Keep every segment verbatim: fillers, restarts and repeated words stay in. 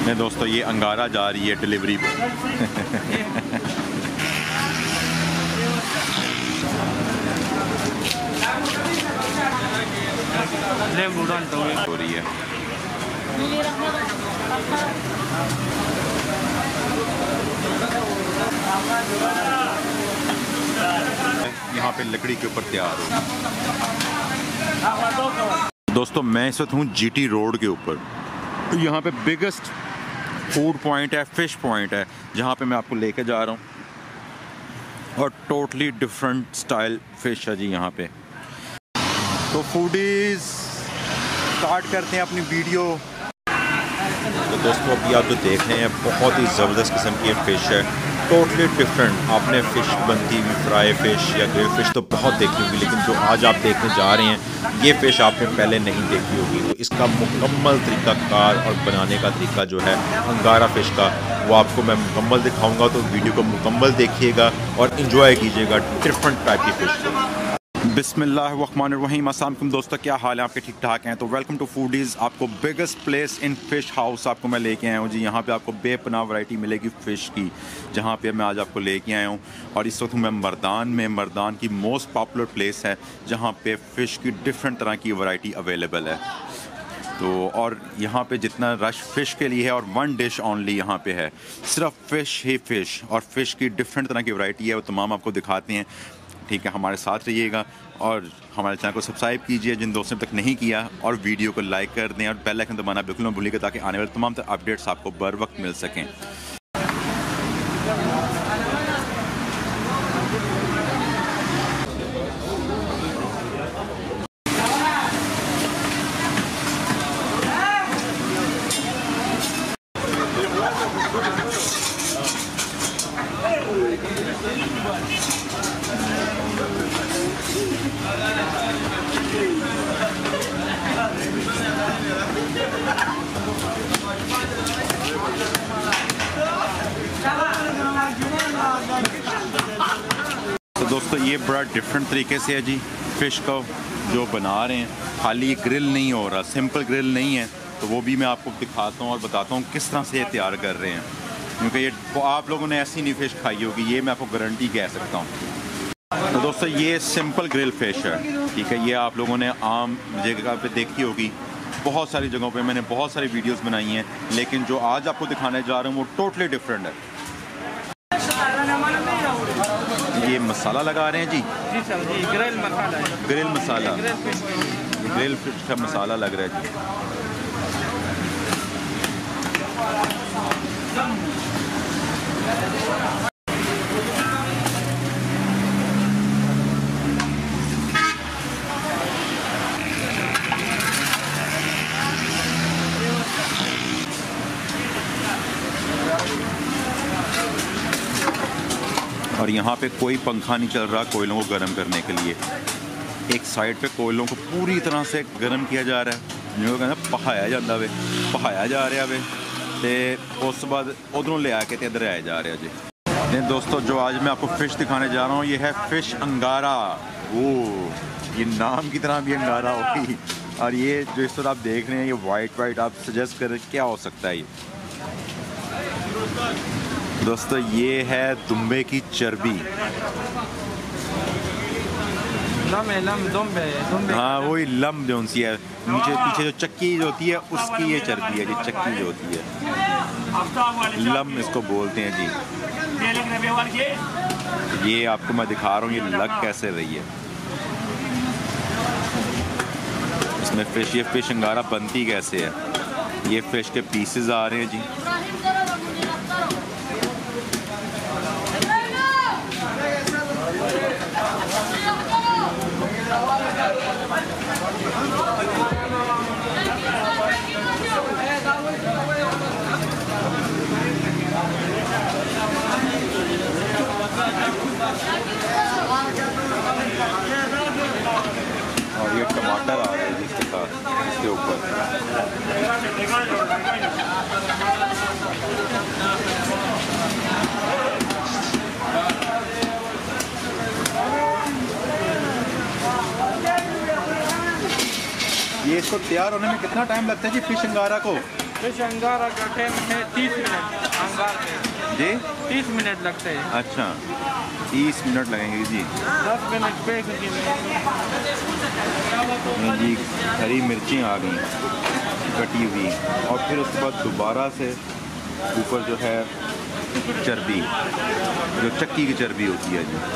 नहीं दोस्तों, ये अंगारा जा रही है डिलीवरी पे। हो रही है। यहाँ पे लकड़ी के ऊपर तैयार हो। दोस्तों मैं इस वक्त हूँ जीटी रोड के ऊपर। यहाँ पे बिगेस्ट फूड पॉइंट है, फिश पॉइंट है, जहाँ पे मैं आपको लेके जा रहा हूँ। और टोटली डिफरेंट स्टाइल फिश है जी यहाँ पे। तो फूडीज स्टार्ट करते हैं अपनी वीडियो। तो दोस्तों अभी आप जो देख रहे हैं बहुत ही ज़बरदस्त किस्म की फ़िश है, टोटली डिफरेंट। आपने फ़िश बनती हुई फ्राई फ़िश या ग्रिल फ़िश तो बहुत देखी होगी, लेकिन जो आज आप देखने जा रहे हैं ये फ़िश आपने पहले नहीं देखी होगी। तो इसका मुकम्मल तरीक़ाकार और बनाने का तरीका जो है अंगारा फ़िश का, वो आपको मैं मुकम्मल दिखाऊंगा। तो वीडियो को मुकम्मल देखिएगा और इन्जॉय कीजिएगा डिफरेंट टाइप की फ़िश को। बिस्मिल्लाहिर्रहमानिर्रहीम। अस्सलाम वालेकुम दोस्तों, क्या हाल है आपके? ठीक ठाक हैं? तो वेलकम टू फूडीज़। आपको biggest place in fish house आपको मैं लेके आया हूँ जी। यहाँ पे आपको बेपनाह वैरायटी मिलेगी फ़िश की, जहाँ पे मैं आज आपको लेके आया हूँ। और इस वक्त मैं मर्दान में, मर्दान की मोस्ट पॉपुलर प्लेस है जहाँ पे फ़िश की डिफरेंट तरह की वैरायटी अवेलेबल है। तो और यहाँ पे जितना रश फ़िश के लिए है, और वन डिश ओनली यहाँ पे है, सिर्फ फ़िश ही फ़िश। और फ़िश की डिफरेंट तरह की वैरायटी है, वो तमाम आपको दिखाते हैं। ठीक है, हमारे साथ रहिएगा और हमारे चैनल को सब्सक्राइब कीजिए जिन दोस्तों ने तक नहीं किया, और वीडियो को लाइक कर दें और बेल आइकन दबाना बिल्कुल ना भूलिएगा, ताकि आने वाले तमाम अपडेट्स आपको बर वक्त मिल सकें। तो दोस्तों ये बड़ा डिफरेंट तरीके से है जी फ़िश को जो बना रहे हैं। खाली ग्रिल नहीं हो रहा, सिंपल ग्रिल नहीं है। तो वो भी मैं आपको दिखाता हूँ और बताता हूँ किस तरह से ये तैयार कर रहे हैं, क्योंकि ये आप लोगों ने ऐसी नहीं फ़िश खाई होगी, ये मैं आपको गारंटी कह सकता हूँ। तो दोस्तों ये सिंपल ग्रिल फ़िश है, ठीक है। ये आप लोगों ने आम जगह पे देखी होगी, बहुत सारी जगहों पे मैंने बहुत सारी वीडियोस बनाई हैं, लेकिन जो आज आपको दिखाने जा रहा हूँ वो टोटली डिफरेंट है। ये मसाला लगा रहे हैं जी? जी सर, जी ग्रिल मसाला है। Grill masala, grill fish grill fish का मसाला लग रहा है जी। और यहाँ पे कोई पंखा नहीं चल रहा कोयलों को गर्म करने के लिए। एक साइड पे कोयलों को पूरी तरह से गर्म किया जा रहा है, जो कहना पहाया जाता वे, पहाया जा रहा वे, तो उस बाद उधरों ले आके इधर आया जा रहा जी। नहीं दोस्तों, जो आज मैं आपको फ़िश दिखाने जा रहा हूँ ये है फ़िश अंगारा। वो ये नाम की तरह भी अंगारा होगी। और ये जो इस तरह आप देख रहे हैं ये वाइट वाइट, आप सजेस्ट करें क्या हो सकता है ये? दोस्तों ये है दुम्बे की चर्बी। लम है, लम दुम्बे दुम्बे। हाँ वही लम जो सी है, नीचे पीछे जो चक्की जो होती है उसकी ये चर्बी है जी। चक्की जो होती है लम इसको बोलते हैं जी। ये आपको मैं दिखा रहा हूँ ये लग कैसे रही है। इसमें फ़िश, ये फ़िश अंगारा बनती कैसे है। ये फ़िश के पीसेस आ रहे हैं जी। और ये टमाटर आ रहे हैं जिसके साथ, इसके ऊपर। ये इसको तैयार होने में कितना टाइम लगता है जी फ़िश अंगारा को? फिश अंगारा का टाइम है तीस मिनट अंगार में जी तीस मिनट लगते हैं। अच्छा तीस मिनट लगेंगे जी। दस मिनट पे जी हरी मिर्ची आ गई कटी हुई और फिर उसके बाद दोबारा से ऊपर जो है चर्बी जो चक्की की चर्बी होती है जी।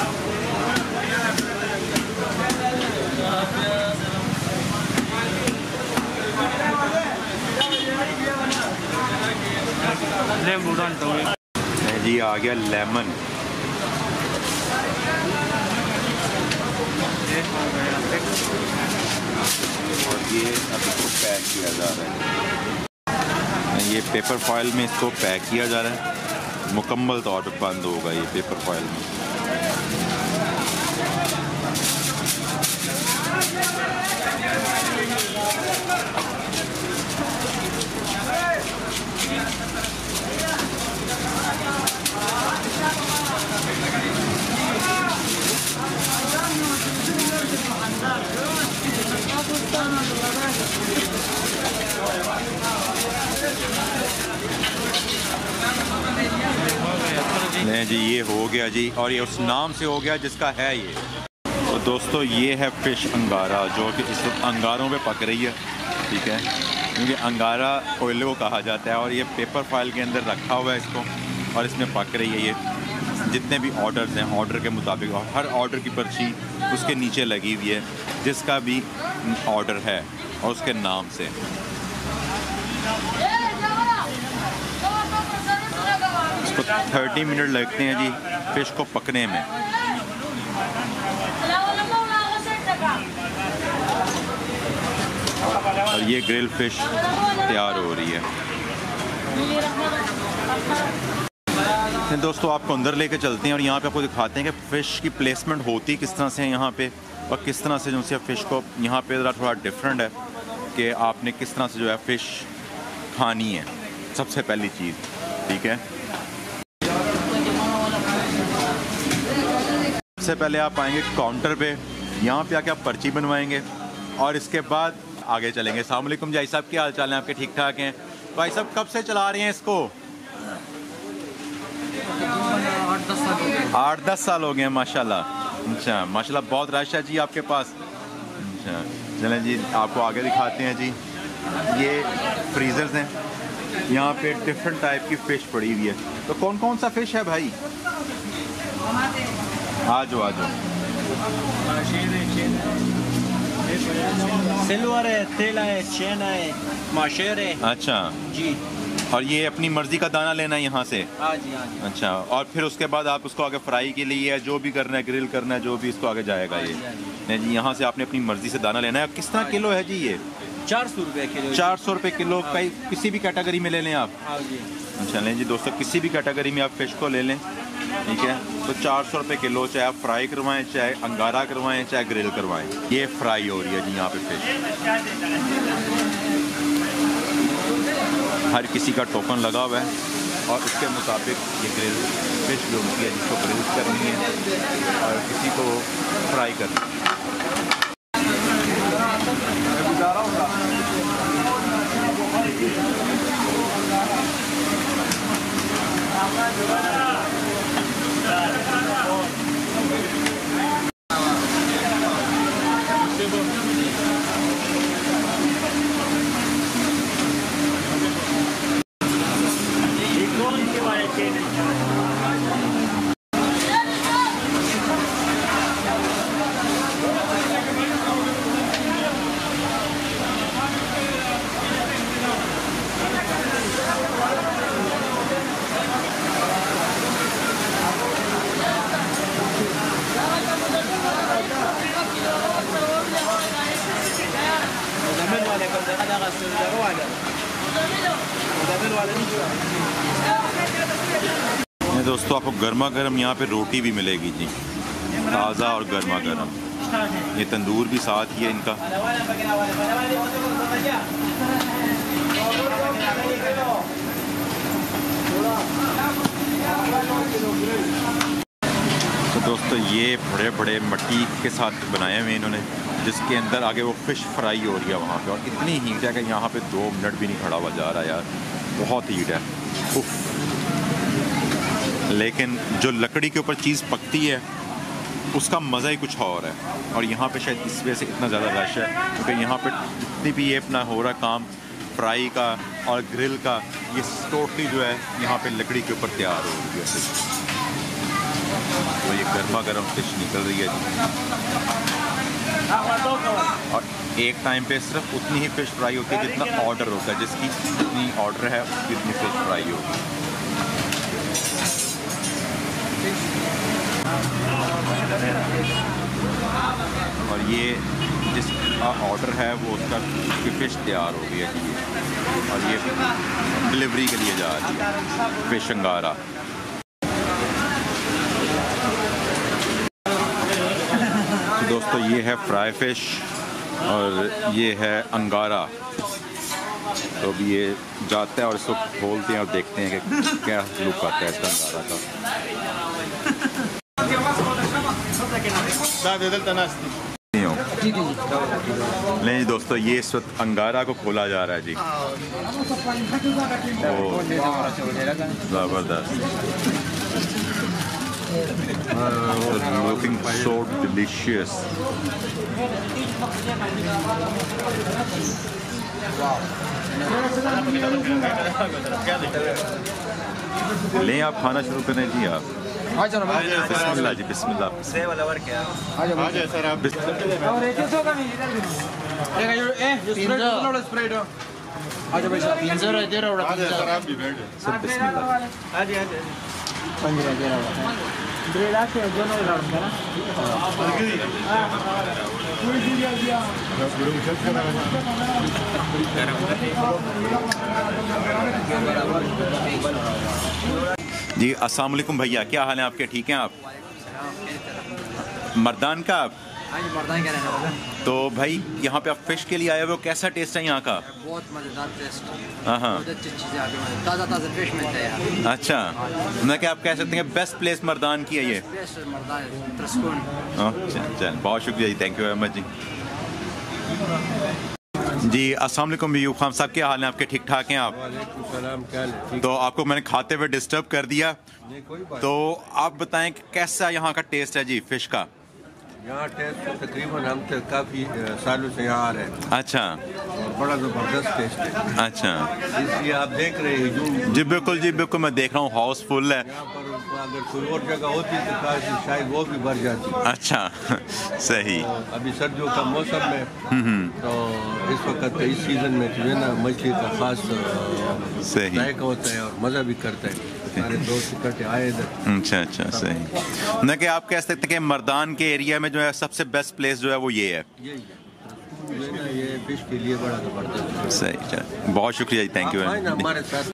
लेमन डाल दो जी आ गया लेमन। और ये अब इसको पैक किया जा रहा है। ये पेपर फॉइल में इसको पैक किया जा रहा है। मुकम्मल तौर पर बंद होगा ये पेपर फॉइल में। नहीं जी ये हो गया जी और ये उस नाम से हो गया जिसका है ये। तो दोस्तों ये है फ़िश अंगारा जो कि इस वक्त अंगारों पे पक रही है, ठीक है, क्योंकि अंगारा कोयले को कहा जाता है। और ये पेपर फाइल के अंदर रखा हुआ है इसको और इसमें पक रही है ये। जितने भी ऑर्डर्स हैं ऑर्डर के मुताबिक और हर ऑर्डर की पर्ची उसके नीचे लगी हुई है जिसका भी ऑर्डर है और उसके नाम से। इसको तीस मिनट लगते हैं जी फ़िश को पकने में। और ये ग्रिल फ़िश तैयार हो रही है। दोस्तों आपको अंदर लेके चलते हैं और यहाँ पे आपको दिखाते हैं कि फ़िश की प्लेसमेंट होती किस तरह से है यहाँ पे और किस तरह से जो है फ़िश को यहाँ पे ज़रा थोड़ा डिफरेंट है कि आपने किस तरह से जो है फ़िश खानी है सबसे पहली चीज़, ठीक है। सबसे पहले आप आएंगे काउंटर पे, यहाँ पे आके आप पर्ची बनवाएंगे और इसके बाद आगे चलेंगे। अस्सलाम वालेकुम जी साहब, क्या हाल चाल है आपके? ठीक ठाक हैं भाई साहब? कब से चला रहे हैं इसको? आठ दस साल हो गए हैं माशाल्लाह। अच्छा माशाल्लाह बहुत रश है जी आपके पास। अच्छा चलें जी आपको आगे दिखाते हैं जी। ये फ्रीजर्स हैं, यहाँ पे डिफरेंट टाइप की फ़िश पड़ी हुई है। तो कौन कौन सा फ़िश है भाई? आ जाओ आ जाओ। सिल्वर है, तेला है, चेना है, माशेर है। अच्छा जी। और ये अपनी मर्जी का दाना लेना है यहाँ से? हाँ जी हाँ जी। अच्छा और फिर उसके बाद आप उसको आगे फ्राई के लिए जो भी करना है, ग्रिल करना है, जो भी इसको आगे जाएगा ये नहीं जी। यहाँ से आपने अपनी मर्जी से दाना लेना है। किस तरह किलो है जी ये? चार सौ रुपये किलो। चार सौ रुपये किलो। कई किसी भी कैटेगरी में ले लें आप? हाँ जी। अच्छा लें जी दोस्तों, किसी भी कैटेगरी में आप फ़िश को ले लें, ठीक है। तो चार सौ रुपये किलो, चाहे आप फ्राई करवाएं, चाहे अंगारा करवाएं, चाहे ग्रिल करवाएं। ये फ्राई हो रही है जी यहाँ पे फ़िश। हर किसी का टोकन लगा हुआ है और उसके मुताबिक ये ग्रिल फ़िश जो होती है जिसको ग्रिल करनी है और किसी को फ्राई करनी है। दोस्तों आपको गर्मा गर्म यहाँ पे रोटी भी मिलेगी जी, ताज़ा और गर्मा गर्म। ये तंदूर भी साथ ही है इनका। तो दोस्तों ये बड़े बड़े मिट्टी के साथ बनाए हुए इन्होंने, जिसके अंदर आगे वो फ़िश फ्राई हो रही है वहाँ पे, और इतनी हीट है कि यहाँ पे दो मिनट भी नहीं खड़ा हुआ जा रहा यार, बहुत हीट है। उफ। लेकिन जो लकड़ी के ऊपर चीज़ पकती है उसका मज़ा ही कुछ और है, और यहाँ पे शायद इस वजह से इतना ज़्यादा रश है क्योंकि यहाँ पे जितनी भी ये अपना हो रहा काम फ्राई का और ग्रिल का, ये टोटली जो है यहाँ पे लकड़ी के ऊपर तैयार हो रही है। तो ये गर्मा गर्म फिश निकल रही है और एक टाइम पे सिर्फ उतनी ही फ़िश फ्राई होती है जितना ऑर्डर होता है, जिसकी जितनी ऑर्डर है उसकी उतनी फ़िश फ्राई होगी। और ये जिसका ऑर्डर है वो उसका फ़िश तैयार हो गई है जी, और ये डिलीवरी के लिए जा रही है फ़िश अंगारा। तो दोस्तों ये है फ्राई फ़िश और ये है अंगारा। तो अभी ये जाता है और इसको खोलते हैं और देखते हैं कि क्या लुक आता है इसका अंगारा का। नहीं दोस्तों, ये इस वक्त अंगारा को खोला जा रहा है जी। ज़बरदस्त, लुकिंग सो डिलीशियस। लें आप खाना शुरू करें जी आप। बिस्मिल्लाह जी, बिस्मिल्लाह। जी अस्सलाम वालेकुम भैया, क्या हाल है आपके? ठीक हैं आप? मर्दान का आप? हाँ जी, मर्दान का रहने वाला। तो भाई यहाँ पे आप फिश के लिए आए हो, कैसा टेस्ट है यहाँ का? बहुत मज़ेदार टेस्ट। हाँ हाँ, बहुत अच्छी चीज़ें आगे, ताज़ा ताज़ा फिश मिलता है यहाँ। अच्छा, मैं क्या आप कह सकते हैं बेस्ट प्लेस मर्दान की है ये? बेस्ट मर्दान ट्रस्कोन। चल चल, बहुत शुक्रिया जी, थैंक यू वेरी मच जी। जी अस्सलाम वालेकुम यूब खान साहब, क्या हाल है आपके? ठीक ठाक हैं आप? वालेकुम। तो आपको मैंने खाते हुए डिस्टर्ब कर दिया, तो आप बताएं कि कैसा यहाँ का टेस्ट है जी फिश का? यहाँ टेस्ट तकरीबन हम तो काफ़ी सालों से यहाँ आ रहे हैं। अच्छा, और बड़ा ज़बरदस्त टेस्ट है। अच्छा, इसलिए आप देख रहे हैं जो जी बिल्कुल जी बिल्कुल, मैं देख रहा हूँ हाउस फुल है। यहाँ पर अगर कोई और जगह होती तो काश शायद वो भी भर जाती। अच्छा सही। तो अभी सर्दियों का मौसम है, तो इस वक्त इस सीज़न में जो है ना मछली का खास सही जायका होता है और मज़ा भी करता है। सारे दोस्त इकट्ठे आए इधर। अच्छा अच्छा सही। न कि आप कह सकते हैं कि मर्दान के एरिया में जो है सबसे बेस्ट प्लेस जो है वो ये है? यही है, ये फिश के लिए बड़ा ज़बरदस्त। सही, बहुत शुक्रिया जी, थैंक यू। हमारे साथ